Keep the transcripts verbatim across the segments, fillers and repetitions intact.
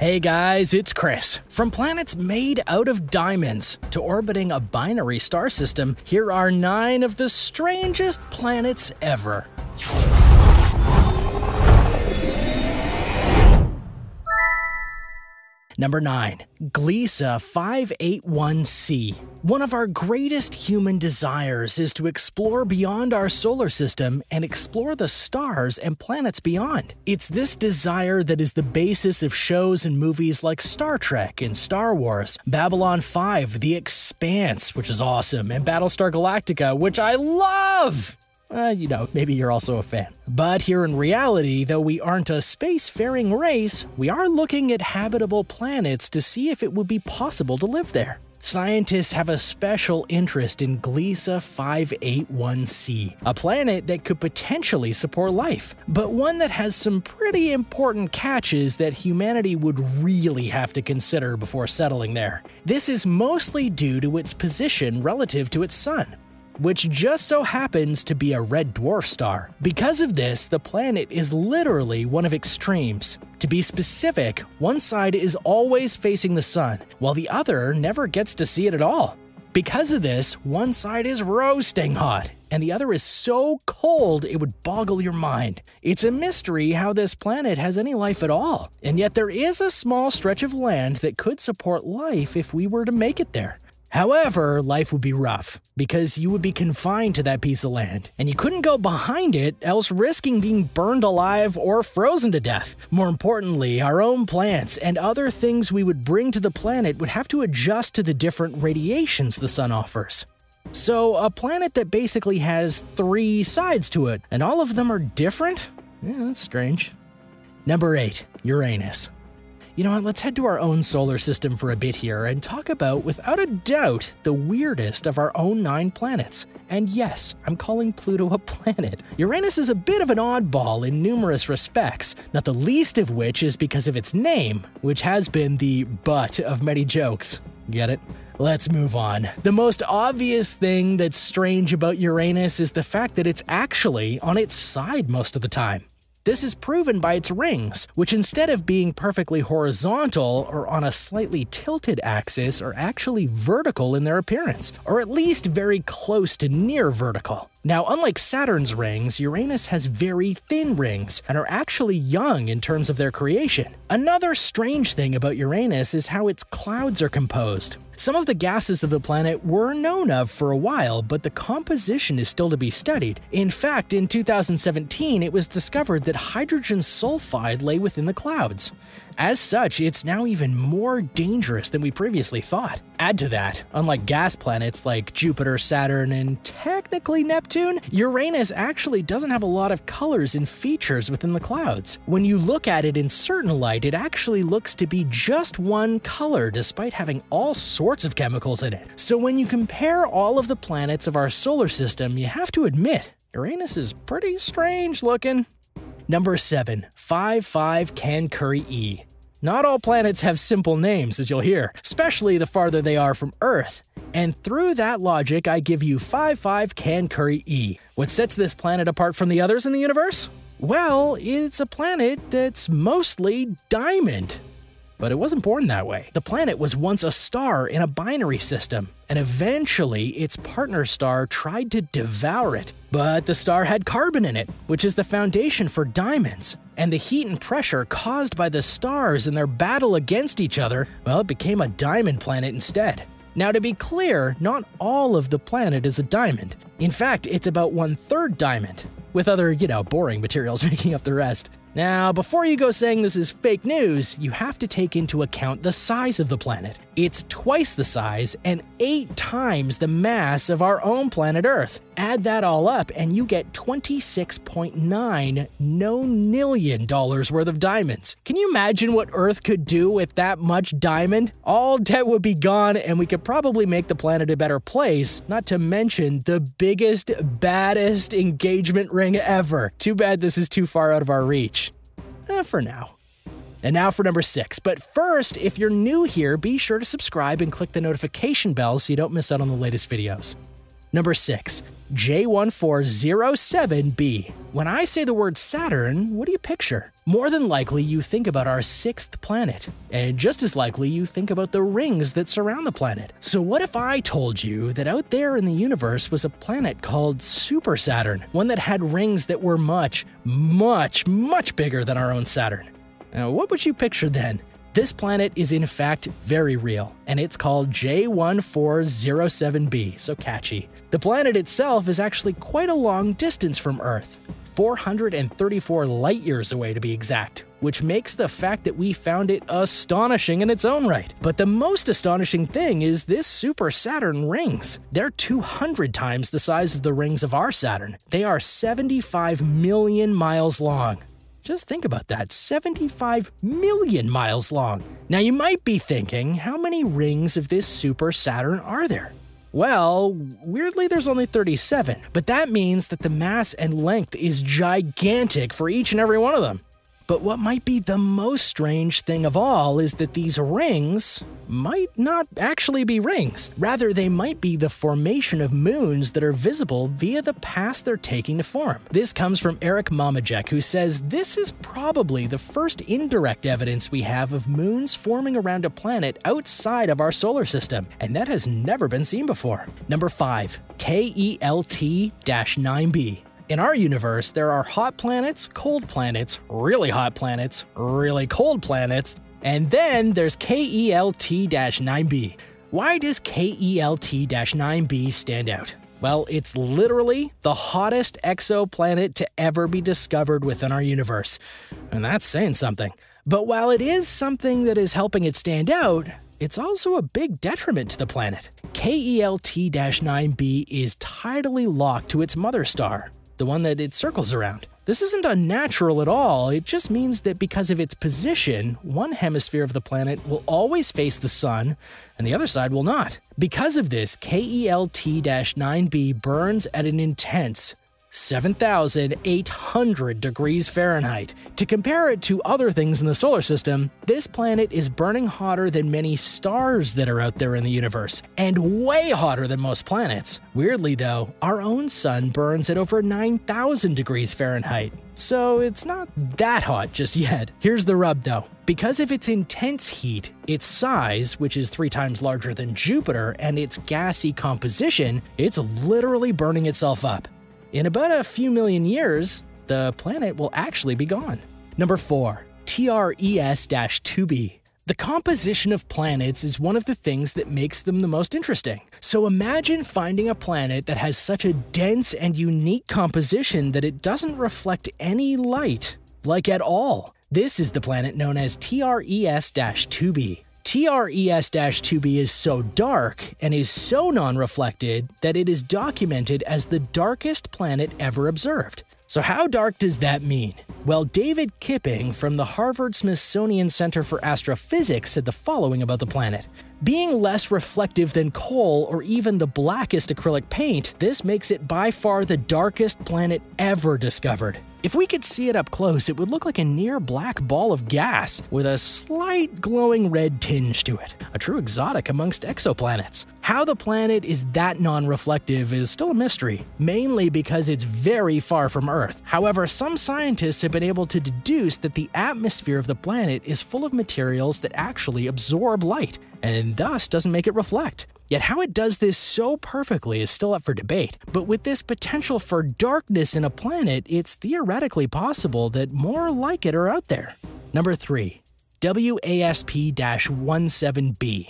Hey guys, it's Chris. From planets made out of diamonds to orbiting a binary star system, here are nine of the strangest planets ever. Number nine. Gliese five eighty-one c. One of our greatest human desires is to explore beyond our solar system and explore the stars and planets beyond. It's this desire that is the basis of shows and movies like Star Trek and Star Wars, Babylon five, The Expanse, which is awesome, and Battlestar Galactica, which I love! Uh, you know, maybe you're also a fan. But here in reality, though we aren't a spacefaring race, we are looking at habitable planets to see if it would be possible to live there. Scientists have a special interest in Gliese five eighty-one c, a planet that could potentially support life, but one that has some pretty important catches that humanity would really have to consider before settling there. This is mostly due to its position relative to its sun, which just so happens to be a red dwarf star. Because of this, the planet is literally one of extremes. To be specific, one side is always facing the sun, while the other never gets to see it at all. Because of this, one side is roasting hot, and the other is so cold it would boggle your mind. It's a mystery how this planet has any life at all, and yet there is a small stretch of land that could support life if we were to make it there. However, life would be rough, because you would be confined to that piece of land, and you couldn't go behind it, else risking being burned alive or frozen to death. More importantly, our own plants and other things we would bring to the planet would have to adjust to the different radiations the sun offers. So, a planet that basically has three sides to it, and all of them are different? Yeah, that's strange. Number eight. Uranus. You know what, let's head to our own solar system for a bit here and talk about, without a doubt, the weirdest of our own nine planets. And yes, I'm calling Pluto a planet. Uranus is a bit of an oddball in numerous respects, not the least of which is because of its name, which has been the butt of many jokes. Get it? Let's move on. The most obvious thing that's strange about Uranus is the fact that it's actually on its side most of the time. This is proven by its rings, which instead of being perfectly horizontal or on a slightly tilted axis are actually vertical in their appearance, or at least very close to near vertical. Now, unlike Saturn's rings, Uranus has very thin rings and are actually young in terms of their creation. Another strange thing about Uranus is how its clouds are composed. Some of the gases of the planet were known of for a while, but the composition is still to be studied. In fact, in two thousand seventeen, it was discovered that hydrogen sulfide lay within the clouds. As such, it's now even more dangerous than we previously thought. Add to that, unlike gas planets like Jupiter, Saturn, and technically Neptune, Uranus actually doesn't have a lot of colors and features within the clouds. When you look at it in certain light, it actually looks to be just one color despite having all sorts of chemicals in it. So when you compare all of the planets of our solar system, you have to admit, Uranus is pretty strange looking. Number seven. five five Cancri E. Not all planets have simple names, as you'll hear, especially the farther they are from Earth. And through that logic, I give you five five Cancri E. What sets this planet apart from the others in the universe? Well, it's a planet that's mostly diamond. But it wasn't born that way. The planet was once a star in a binary system, and eventually its partner star tried to devour it. But the star had carbon in it, which is the foundation for diamonds. And the heat and pressure caused by the stars in their battle against each other, well, it became a diamond planet instead. Now, to be clear, not all of the planet is a diamond. In fact, it's about one-third diamond, with other, you know, boring materials making up the rest. Now, before you go saying this is fake news, you have to take into account the size of the planet. It's twice the size and eight times the mass of our own planet Earth. Add that all up and you get twenty-six point nine no-nillion dollars worth of diamonds. Can you imagine what Earth could do with that much diamond? All debt would be gone and we could probably make the planet a better place, not to mention the biggest, baddest engagement ring ever. Too bad this is too far out of our reach. Eh, for now. And now for number six. But first, if you're new here, be sure to subscribe and click the notification bell so you don't miss out on the latest videos. Number six. J one four zero seven b. When I say the word Saturn, what do you picture? more than likely you think about our sixth planet, and just as likely you think about the rings that surround the planet. So what if I told you that out there in the universe was a planet called Super Saturn, one that had rings that were much, much, much bigger than our own Saturn? Now, what would you picture then? This planet is in fact very real, and it's called J one four zero seven b, so catchy. The planet itself is actually quite a long distance from Earth, four hundred thirty-four light years away to be exact, which makes the fact that we found it astonishing in its own right. But the most astonishing thing is this Super Saturn rings. They're two hundred times the size of the rings of our Saturn. They are seventy-five million miles long. Just think about that, seventy-five million miles long. Now you might be thinking, how many rings of this Super Saturn are there? Well, weirdly there's only thirty-seven, but that means that the mass and length is gigantic for each and every one of them. But what might be the most strange thing of all is that these rings might not actually be rings. Rather, they might be the formation of moons that are visible via the paths they're taking to form. This comes from Eric Mamajek, who says this is probably the first indirect evidence we have of moons forming around a planet outside of our solar system, and that has never been seen before. Number five, K E L T nine b. In our universe, there are hot planets, cold planets, really hot planets, really cold planets, and then there's K E L T nine b. Why does K E L T nine b stand out? Well, it's literally the hottest exoplanet to ever be discovered within our universe, and that's saying something. But while it is something that is helping it stand out, it's also a big detriment to the planet. K E L T nine b is tidally locked to its mother star, the one that it circles around. This isn't unnatural at all, it just means that because of its position, one hemisphere of the planet will always face the sun, and the other side will not. Because of this, K E L T nine b burns at an intense seven thousand eight hundred degrees Fahrenheit. To compare it to other things in the solar system, this planet is burning hotter than many stars that are out there in the universe, and way hotter than most planets. Weirdly though, our own sun burns at over nine thousand degrees Fahrenheit, so it's not that hot just yet. Here's the rub though. Because of its intense heat, its size, which is three times larger than Jupiter, and its gassy composition, it's literally burning itself up. In about a few million years, the planet will actually be gone. Number four, T R E S two b. The composition of planets is one of the things that makes them the most interesting. So imagine finding a planet that has such a dense and unique composition that it doesn't reflect any light, like at all. This is the planet known as T R E S two b. T R E S two b is so dark and is so non-reflected that it is documented as the darkest planet ever observed. So how dark does that mean? Well, David Kipping from the Harvard-Smithsonian Center for Astrophysics said the following about the planet. Being less reflective than coal or even the blackest acrylic paint, this makes it by far the darkest planet ever discovered. If we could see it up close, it would look like a near black ball of gas with a slight glowing red tinge to it, a true exotic amongst exoplanets. How the planet is that non-reflective is still a mystery, mainly because it's very far from Earth. However, some scientists have been able to deduce that the atmosphere of the planet is full of materials that actually absorb light, and thus doesn't make it reflect. Yet how it does this so perfectly is still up for debate, but with this potential for darkness in a planet, it's theoretically possible that more like it are out there. Number three, W A S P seventeen b.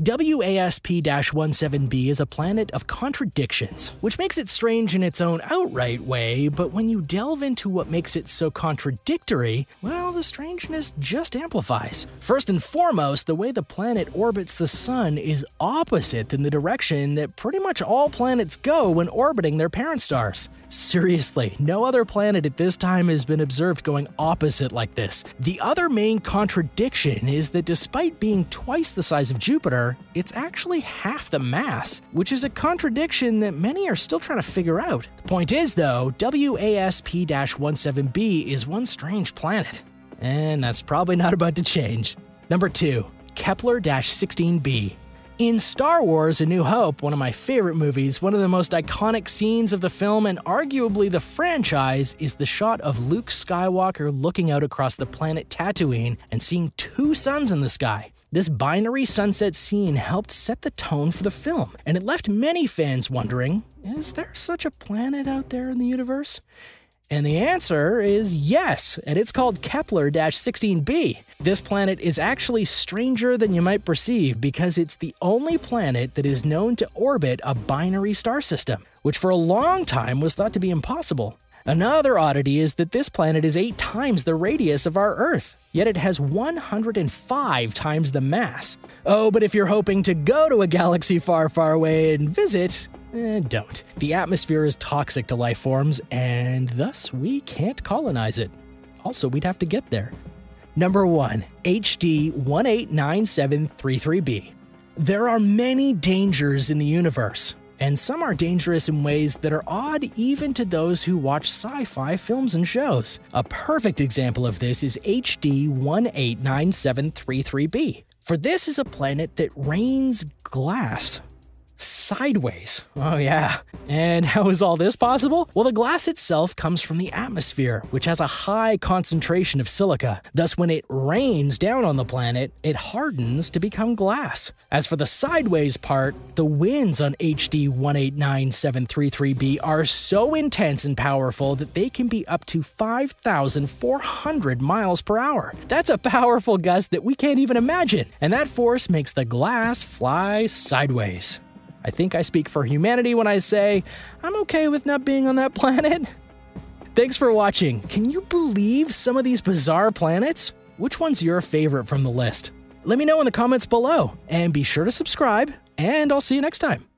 W A S P seventeen b is a planet of contradictions, which makes it strange in its own outright way, but when you delve into what makes it so contradictory, well, the strangeness just amplifies. First and foremost, the way the planet orbits the sun is opposite than the direction that pretty much all planets go when orbiting their parent stars. Seriously, no other planet at this time has been observed going opposite like this. The other main contradiction is that despite being twice the size of Jupiter, it's actually half the mass, which is a contradiction that many are still trying to figure out. The point is though, W A S P seventeen b is one strange planet, and that's probably not about to change. Number two, Kepler sixteen b. In Star Wars: A New Hope, one of my favorite movies, one of the most iconic scenes of the film and arguably the franchise is the shot of Luke Skywalker looking out across the planet Tatooine and seeing two suns in the sky. This binary sunset scene helped set the tone for the film, and it left many fans wondering, is there such a planet out there in the universe? And the answer is yes, and it's called Kepler sixteen b. This planet is actually stranger than you might perceive because it's the only planet that is known to orbit a binary star system, which for a long time was thought to be impossible. Another oddity is that this planet is eight times the radius of our Earth, yet it has one hundred five times the mass. Oh, but if you're hoping to go to a galaxy far, far away and visit, Eh, don't. The atmosphere is toxic to life forms, and thus we can't colonize it. Also, we'd have to get there. Number one, H D one eight nine seven three three b. There are many dangers in the universe, and some are dangerous in ways that are odd even to those who watch sci-fi films and shows. A perfect example of this is H D one eight nine seven three three b, for this is a planet that rains glass sideways. Oh yeah. And how is all this possible? Well, the glass itself comes from the atmosphere, which has a high concentration of silica. Thus, when it rains down on the planet, it hardens to become glass. As for the sideways part, the winds on H D one eight nine seven three three b are so intense and powerful that they can be up to five thousand four hundred miles per hour. That's a powerful gust that we can't even imagine, and that force makes the glass fly sideways. I think I speak for humanity when I say, I'm okay with not being on that planet. Thanks for watching. Can you believe some of these bizarre planets? Which one's your favorite from the list? Let me know in the comments below, and be sure to subscribe, and I'll see you next time.